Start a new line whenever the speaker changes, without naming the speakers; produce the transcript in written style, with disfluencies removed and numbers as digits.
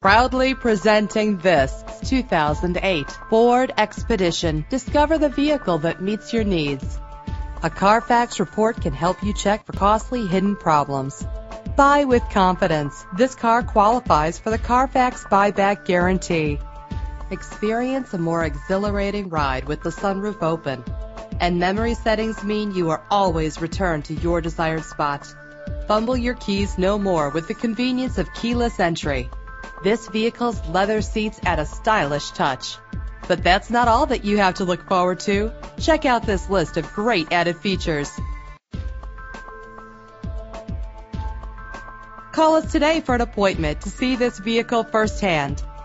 Proudly presenting this 2008 Ford Expedition. Discover the vehicle that meets your needs. A Carfax report can help you check for costly hidden problems. Buy with confidence. This car qualifies for the Carfax buyback guarantee. Experience a more exhilarating ride with the sunroof open. And memory settings mean you are always returned to your desired spot. Fumble your keys no more with the convenience of keyless entry. This vehicle's leather seats add a stylish touch. But that's not all that you have to look forward to. Check out this list of great added features. Call us today for an appointment to see this vehicle firsthand.